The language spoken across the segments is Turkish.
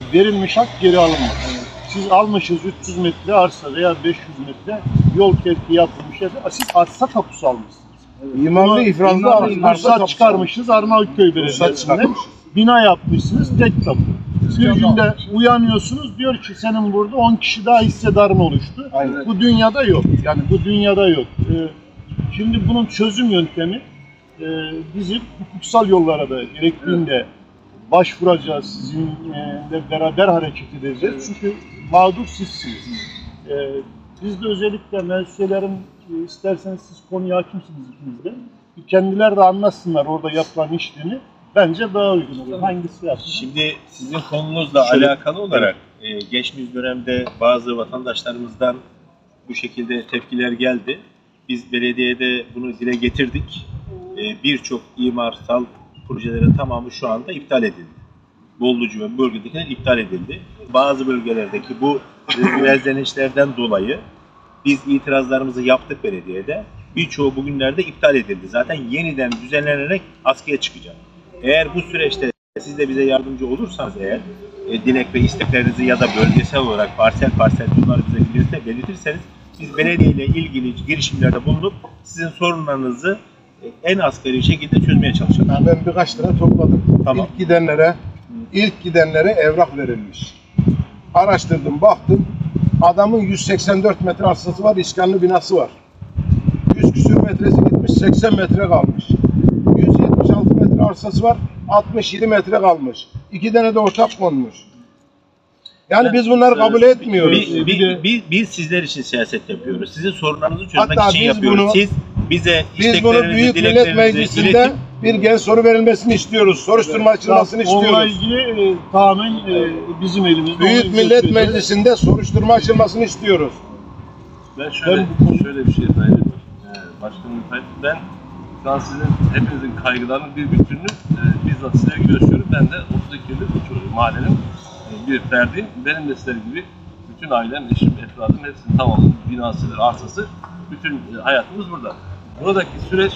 verilmiş hak geri alınmaz. Siz almışsınız 300 metre arsa veya 500 metre yol terki yapılmış. Siz arsa tapusu almışsınız. İmarlı ifrazlı arsa çıkarmışsınız Arnavutköy Belediyesi'nden. Bina yapmışsınız tek tapu. Bir günde uyanıyorsunuz diyor ki senin burada 10 kişi daha hissedarın oluştu. Aynen. Bu dünyada yok. Yani bu dünyada yok. Şimdi bunun çözüm yöntemi bizim hukuksal yollara da gerektiğinde başvuracağız. Sizinle beraber hareket edeceğiz. Çünkü mağdur sizsiniz. Biz de özellikle meclislerin isterseniz siz konuya hakimsiniz ikiniz de. Kendileri de anlatsınlar orada yapılan işlemi. Bence daha uygun olur. Hangisi yapsın? Şimdi sizin konunuzla alakalı olarak geçmiş dönemde bazı vatandaşlarımızdan bu şekilde tepkiler geldi. Biz belediyede bunu dile getirdik. Birçok imarsal projelerin tamamı şu anda iptal edildi. Bollucu ve bölgedekiler iptal edildi. Bazı bölgelerdeki bu rezlenişlerden dolayı biz itirazlarımızı yaptık belediyede. Birçoğu bugünlerde iptal edildi. Zaten yeniden düzenlenerek askıya çıkacak. Eğer bu süreçte siz de bize yardımcı olursanız eğer dilek ve isteklerinizi ya da bölgesel olarak parsel bunları bize belirtirseniz biz belediye ile ilgili girişimlerde bulunup sizin sorunlarınızı en asgari şekilde çözmeye çalışalım. Ben birkaç tane topladım. Tamam. İlk gidenlere evrak verilmiş. Araştırdım, baktım. Adamın 184 metre arsası var, iskanlı binası var. 100 küsür metresi gitmiş, 80 metre kalmış. 176 metre arsası var, 67 metre kalmış. 2 tane de ortak konmuş. Yani biz bunları kabul etmiyoruz. Biz sizler için siyaset yapıyoruz. Sizin sorunlarınızı çözmek için yapıyoruz. Siz bize isteklerinizi, Büyük Millet Meclisi'nde bir gen soru verilmesini istiyoruz. Soruşturma açılmasını istiyoruz. Onunla ilgili tamamen bizim elimizde. Büyük Millet Meclisi'nde soruşturma açılmasını istiyoruz. Ben şöyle bir şey sayayım. Başkanım, ben şu an sizin hepinizin kaygılarının bir bütününü bizzat sizlere gösteriyorum. Ben de 32 yıllık mahallenin bir ferdiyim. Benim de sizler gibi bütün ailem, eşim, efradım hepsinin tamamı binası, arsası, bütün hayatımız burada. Buradaki süreç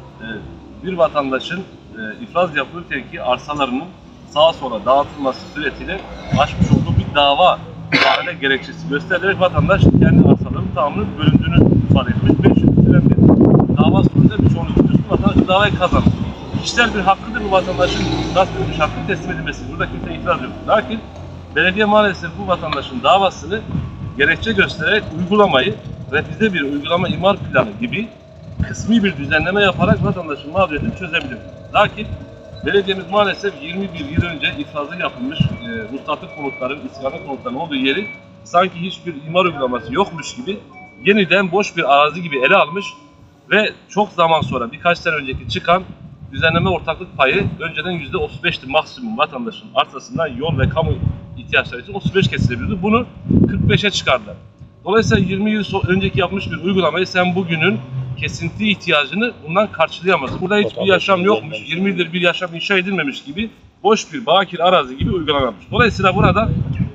bir vatandaşın ifraz yapılırken ki arsalarının sağa sola dağıtılması suretiyle açmış olduğu bir dava bahane gerekçesi gösterilerek vatandaş kendi arsalarının tamamının bölündüğünü ifade etmiş ve şimdi süren bir dava sonucunda bir sonuç üstü vatandaş davayı kazanır. Kişisel bir hakkıdır bu vatandaşın gasp edilmiş hakkı teslim edilmesi. Burada kimse itiraz yok. Lakin belediye maalesef bu vatandaşın davasını gerekçe göstererek uygulamayı revize bir uygulama imar planı gibi kısmi bir düzenleme yaparak vatandaşın mağduriyetini çözebilir. Lakin belediyemiz maalesef 21 yıl önce ifrazı yapılmış ruhsatlı konutların, iskanlı konutların olduğu yeri sanki hiçbir imar uygulaması yokmuş gibi yeniden boş bir arazi gibi ele almış ve çok zaman sonra birkaç sene önceki çıkan düzenleme ortaklık payı önceden %35'ti maksimum vatandaşın arsasından yol ve kamu ihtiyaçları için 35 kesilebiliyordu. Bunu 45'e çıkardılar. Dolayısıyla 20 yıl önceki yapmış bir uygulamayı sen bugünün kesinti ihtiyacını bundan karşılayamazsın. Burada hiçbir yaşam yokmuş, 20 yıldır bir yaşam inşa edilmemiş gibi boş bir bakir arazi gibi uygulanmış. Dolayısıyla burada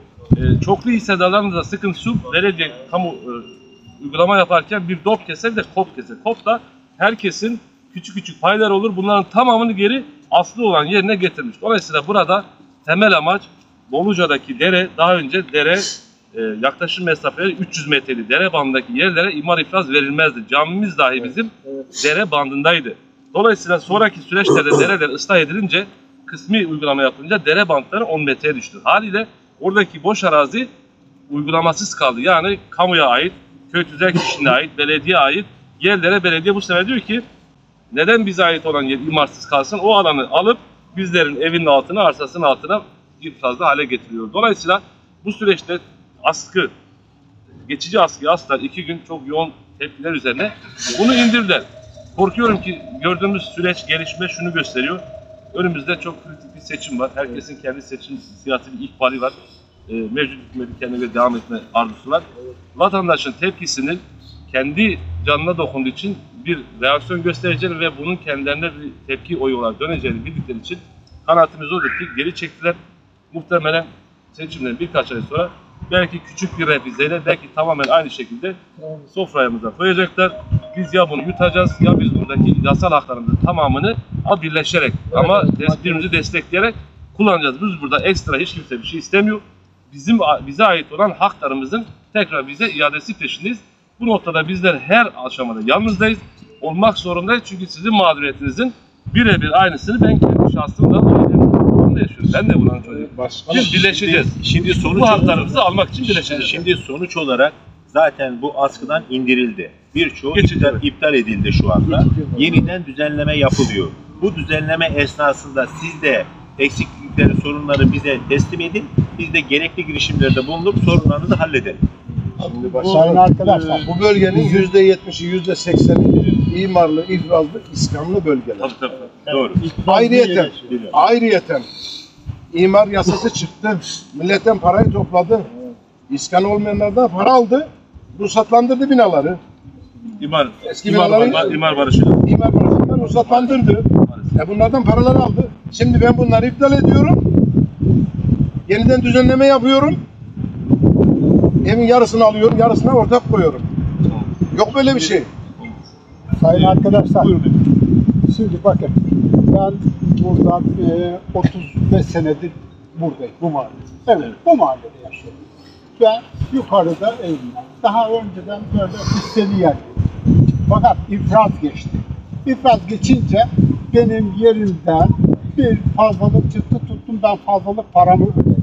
çoklu hissedarlarımızda sıkıntı şu, belediye kamu uygulama yaparken bir dop keser de kop keser. Kop da herkesin küçük küçük paylar olur. Bunların tamamını geri aslı olan yerine getirmiş. Dolayısıyla burada temel amaç Boluca'daki dere, daha önce dere yaklaşım mesafeleri 300 metreli dere bandındaki yerlere imar ifraz verilmezdi. Camimiz dahi bizim dere bandındaydı. Dolayısıyla sonraki süreçlerde dereler ıslah edilince, kısmi uygulama yapılınca dere bandları 10 metreye düştü. Haliyle oradaki boş arazi uygulamasız kaldı. Yani kamuya ait, köy tüzel kişiliğine ait, belediyeye ait yerlere belediye bu sefer diyor ki neden bize ait olan yer imarsız kalsın? O alanı alıp bizlerin evinin altına, arsasının altına ifrazlı hale getiriyor. Dolayısıyla bu süreçte askı, geçici askıyı astılar 2 gün çok yoğun tepkiler üzerine bunu indirdiler. Korkuyorum ki gördüğümüz süreç, gelişme şunu gösteriyor. Önümüzde çok kritik bir seçim var. Herkesin kendi seçim siyasi bir ikbali var. Mevcut hükümetin kendine devam etme arzusu var. Vatandaşın tepkisinin kendi canına dokunduğu için bir reaksiyon göstereceğini ve bunun kendilerine bir tepki oyu olarak döneceğini bildikleri için kanaatimiz odur ki geri çektiler. Muhtemelen seçimden birkaç ay sonra belki küçük bir revizeyle, belki tamamen aynı şekilde soframıza koyacaklar. Biz ya bunu yutacağız ya biz buradaki yasal haklarımızın tamamını birleşerek ama birbirimizi destekleyerek kullanacağız. Biz burada ekstra hiç kimse bir şey istemiyor. Bize ait olan haklarımızın tekrar bize iadesi peşindeyiz. Bu noktada bizler her aşamada yalnızdayız. Olmak zorundayız çünkü sizin mağduriyetinizin birebir aynısını ben kendi şahsımda yaşıyorum. Ben de buranın çocuğuyum. Biz birleşeceğiz. Şimdi sonuç Bu haklarımızı almak için birleşeceğiz. Şimdi sonuç olarak zaten bu askıdan indirildi. Birçoğu Geçici. iptal edildi şu anda. Yeniden düzenleme yapılıyor. Bu düzenleme esnasında siz de eksiklikleri, sorunları bize teslim edin. Biz de gerekli girişimlerde bulunup sorunlarınızı halledelim. Şimdi Sayın arkadaşlar, bu bölgenin %70'i, %80'i imarlı, ifrazlı, iskanlı bölgeler. Tabii. Doğru. Ayrıyeten imar yasası çıktı. Milletten parayı topladı. İskan olmayanlardan para aldı. Ruhsatlandırdı binaları. Eski binaları İmar barışı. imar barışından ruhsatlandırdı. Bunlardan paralar aldı. Şimdi ben bunları iptal ediyorum. Yeniden düzenleme yapıyorum. Evin yarısını alıyorum, yarısına ortak koyuyorum. Yok böyle bir şey. Sayın arkadaşlar, şimdi bakın, ben buradan 35 senedir buradayım, bu mahallede. Evet, bu mahallede yaşıyorum. Ve yukarıda evim var. Daha önceden böyle hisseli yer. Fakat ifraz geçti. İfraz geçince benim yerimden bir fazlalık çıktı, tuttum, ben fazlalık paramı ödedim.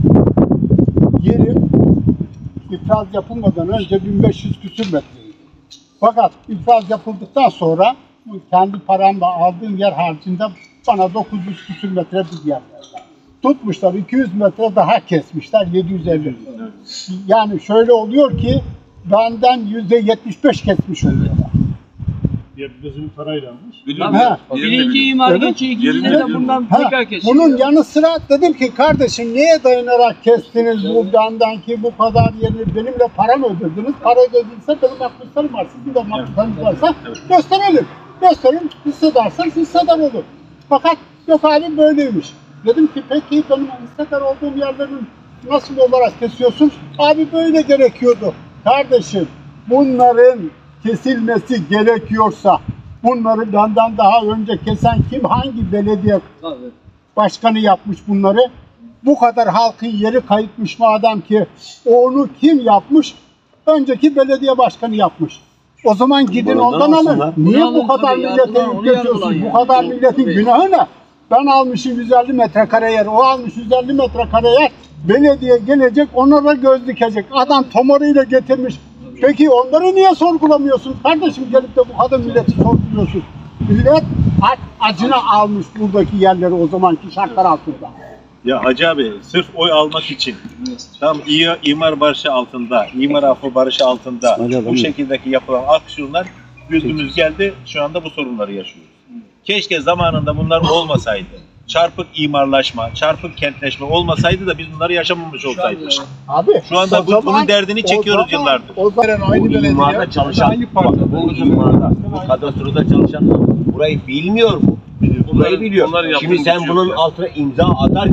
Yerim ifraz yapılmadan önce 1500 küsür metreydi. Fakat ifraz yapıldıktan sonra kendi paramla aldığım yer haricinde bana 900 küsür metre bir yer verdiler. Tutmuşlar 200 metre daha kesmişler 750. Yani şöyle oluyor ki benden %75 kesmiş oluyorlar. Bizim parayla almış. Birinci imar geçiyor, ikincide de bundan tekrar kesiyor. Bunun yanı sıra dedim ki kardeşim neye dayanarak kestiniz bu benden ki bu kadar yerini benimle para mı ödediniz? Para ödediyse benim makbuzlarım var. Sizin de makbuzlarınız varsa gösterelim. Gösterin, hissederseniz hissedar olur. Fakat yok abi böyleymiş. Dedim ki peki benim hissedar olduğum yerlerin nasıl olarak kesiyorsunuz? Abi böyle gerekiyordu. Kardeşim bunların kesilmesi gerekiyorsa bunları benden daha önce kesen kim, hangi belediye başkanı yapmış bunları? Bu kadar halkın yeri kayıtmış madem ki onu kim yapmış? Önceki belediye başkanı yapmış. O zaman gidin ondan alın. Niye bu kadar millete yükletiyorsun? Bu kadar milletin günahı ne? Ben almışım 150 metrekare yer, o almış 150 metrekare yer. Belediye gelecek, onlara göz dikecek. Adam tomoruyla getirmiş. Peki onları niye sorgulamıyorsun? Kardeşim gelip de bu kadar milleti sorguluyorsun. Millet acına almış buradaki yerleri o zamanki şartlar altında. Ya Hacı abi sırf oy almak için tam imar barışı altında, imar affı barışı altında bu şekildeki yapılan aksiyonlar gözümüz geldi. Şu anda bu sorunları yaşıyoruz. Keşke zamanında bunlar olmasaydı. Çarpık imarlaşma, çarpık kentleşme olmasaydı da biz bunları yaşamamış olsaydık. Abi, şu anda bunun derdini çekiyoruz yıllardır. O zaman aynı belediye. İmarda çalışan, bu imarda, bu kadastroda çalışanlar burayı bilmiyor mu? Burayı biliyor. Şimdi sen bunun altına imza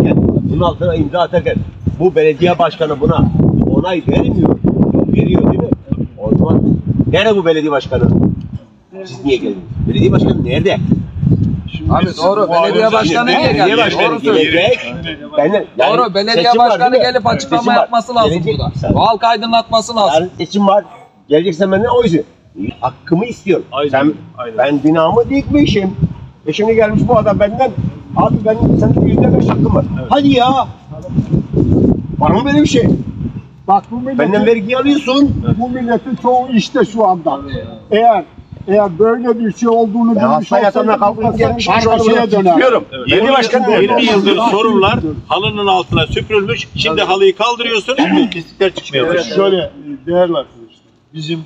atarken, bu belediye başkanı buna onay vermiyor. Veriyor değil mi? O zaman nerede bu belediye başkanı? Siz niye geldiniz? Belediye başkanı nerede? Abi doğru, belediye başkanı niye geldi? Doğru söylüyor. Doğru, belediye başkanı gelip açıklama yapması lazım burada. Bu halk aydınlatması lazım. Yarın seçim var. Geleceksen benden o yüzden. Hakkımı istiyorum. Ben binamı dikmişim. Şimdi gelmiş bu adam benden. Abi senin %5 hakkım var. Evet. Hadi ya. Var mı böyle bir şey? Bak bu milletin, benden vergi alıyorsun. Bu milletin çoğu işte şu anda. Eğer böyle bir şey olduğunu bilmiş olsaydı karşıya döner. Evet. 20 yıldır sorunlar halının altına süpürülmüş. Şimdi halıyı kaldırıyorsun. Pislikler çıkmıyor. Evet, şöyle değerli arkadaşlar. Bizim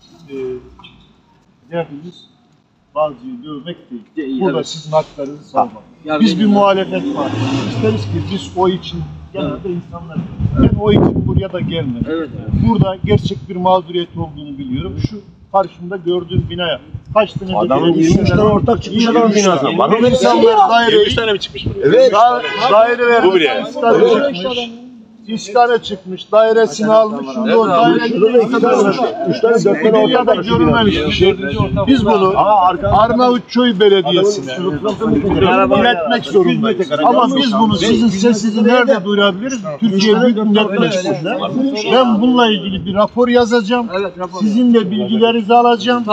derdimiz bazıyı dövmek değil. Burada sizin haklarınızı savunmak. Biz bir muhalefet var. İsteriz ki biz o için genelde insanlar. Ben o için buraya da gelmedim. Burada gerçek bir mağduriyet olduğunu biliyorum. Şu karşımda gördüğüm binaya kaç tane adamın 23 tane ortak çıkmış adamın binasına. Bana insanlar daire 23 tane mi çıkmış buraya? Evet. Daire Bu vermiş. bile. Stadyum çıkmış. İskale çıkmış, dairesini almış, şimdi o dairenin ortada görülmemiş bir şey. Biz bunu Arnavutköy Belediyesi'ne iletmek zorundayız. Ama biz bunu sizin sesinizi nerede duyurabiliriz? Türkiye Büyük Millet Meclisi'nde. Ben bununla ilgili bir rapor yazacağım. Sizin de bilgilerinizi alacağım.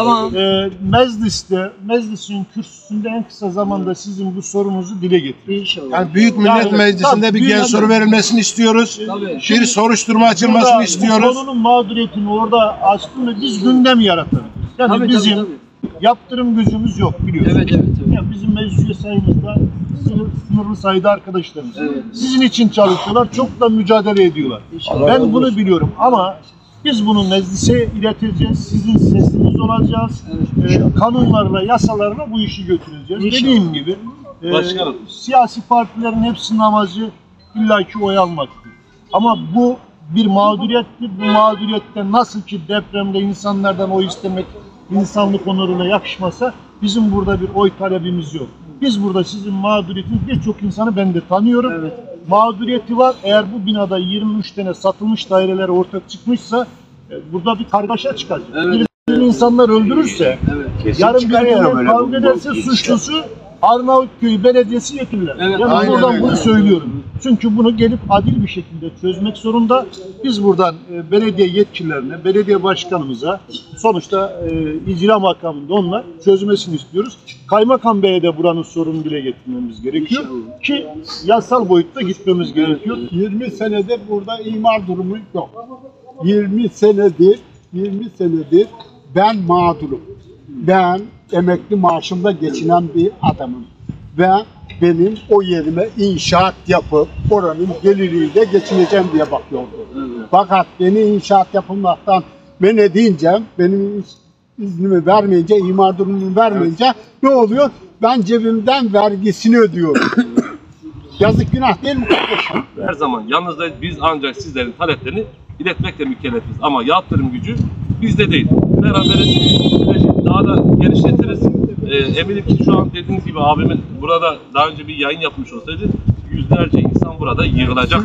Meclisin kürsüsünde en kısa zamanda sizin bu sorunuzu dile getireceğim. Yani Büyük Millet Meclisi'nde bir gen soru verilmesini istiyoruz. Bir soruşturma açılmasını istiyoruz. Konunun mağduriyetini orada açtığında biz gündem yaratırız. Yani bizim yaptırım gücümüz yok biliyorsunuz. Yani bizim meclis üye sayımızda sınırlı sayıda arkadaşlarımız. Sizin için çalışıyorlar, çok da mücadele ediyorlar. Ben bunu biliyorum ama biz bunu meclise ileteceğiz, sizin sesiniz olacağız. Kanunlarla, yasalarla bu işi götüreceğiz. Dediğim gibi siyasi partilerin hepsinin amacı illaki oy almaktır. Ama bu bir mağduriyettir. Bu mağduriyette nasıl ki depremde insanlardan oy istemek insanlık onuruna yakışmasa bizim burada bir oy talebimiz yok. Biz burada sizin mağduriyetiniz, birçok insanı ben de tanıyorum. Mağduriyeti var. Eğer bu binada 23 tane satılmış daireler ortak çıkmışsa burada bir kargaşa çıkacak. Birbirini insanlar öldürürse, yarın birbirine kavga ederse suçlusu Arnavutköy Belediyesi yetkililer. Yani buradan bunu söylüyorum. Çünkü bunu gelip adil bir şekilde çözmek zorunda. Biz buradan belediye yetkililerine, belediye başkanımıza, sonuçta icra makamında onlar çözmesini istiyoruz. Kaymakam Bey'e de buranın sorununu dile getirmemiz gerekiyor. Ki yasal boyutta gitmemiz gerekiyor. 20 senedir burada imar durumu yok. 20 senedir ben mağdurum. Ben emekli maaşımda geçinen bir adamım. Ve benim o yerime inşaat yapıp oranın geliriyle geçineceğim diye bakıyordum. Fakat beni inşaat yapılmaktan men edince, benim iznimi vermeyince, imar durumumu vermeyince ne oluyor? Ben cebimden vergisini ödüyorum. Yazık günah değil mi kardeşim? Her zaman yalnızdayız. Biz ancak sizlerin taleplerini iletmekle mükellefiz. Ama yaptırım gücü bizde değil. Beraberiz. Daha da genişletiriz. Eminim ki şu an dediğiniz gibi abimin burada daha önce bir yayın yapmış olsaydı yüzlerce insan burada yığılacak.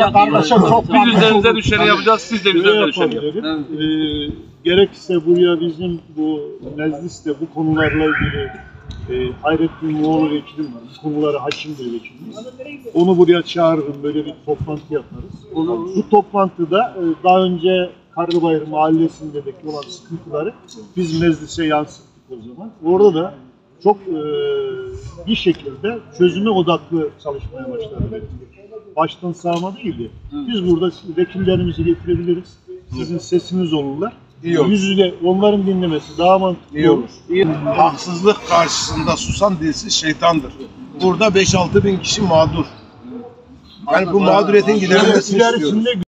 Biz üzerimize düşeni yapacağız. Siz de üzerinize düşeni yapın. Gerekirse buraya bizim bu mecliste bu konularla ilgili Hayrettin Moğolu vekilim var. Bu konulara hakimdir vekilimiz. Onu buraya çağırırım. Böyle bir toplantı yaparız. Bu toplantıda daha önce Karlıbayır mahallesindeki olan sıkıntıları biz meclise yansıttık o zaman. Orada da çok bir şekilde çözüme odaklı çalışmaya başladık. Baştan sağma değildi. Biz burada vekillerimizi getirebiliriz. Sizin sesiniz olurlar. Yüz yüze onların dinlemesi daha mantıklı olur. Haksızlık karşısında susan dilsiz şeytandır. Burada 5-6 bin kişi mağdur. Yani bu mağduriyetin giderilmesini istiyoruz.